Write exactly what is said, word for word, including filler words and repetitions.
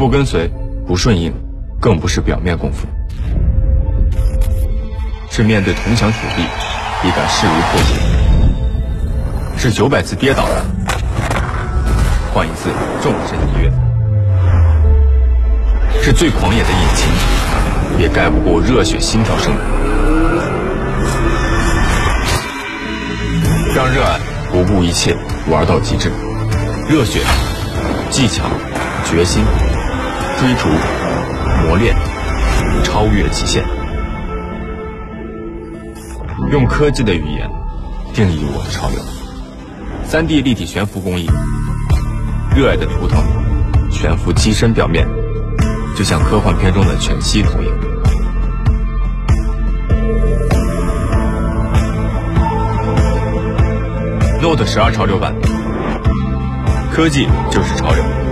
不跟随，不顺应，更不是表面功夫，是面对铜墙铁壁，也敢势如破竹；是九百次跌倒了，换一次纵身一跃；是最狂野的引擎，也盖不过热血心跳声。让热爱不顾一切玩到极致，热血、技巧、决心、追逐、磨练、超越极限。用科技的语言定义我的潮流。三 D 立体悬浮工艺，热爱的图腾悬浮机身表面，就像科幻片中的全息投影。Note 十二潮流版，科技就是潮流。